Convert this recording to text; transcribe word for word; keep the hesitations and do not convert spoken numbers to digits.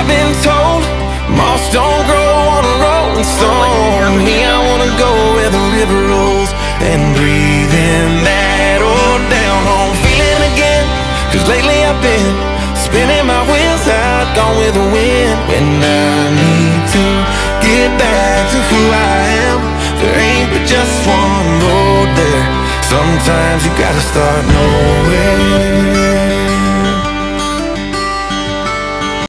I've been told moss don't grow on a rolling stone. Me, I wanna go where the river rolls and breathe in that old down home feeling again. Cause lately I've been spinning my wheels out, gone with the wind. When I need to get back to who I am, there ain't but just one road there. Sometimes you gotta start nowhere.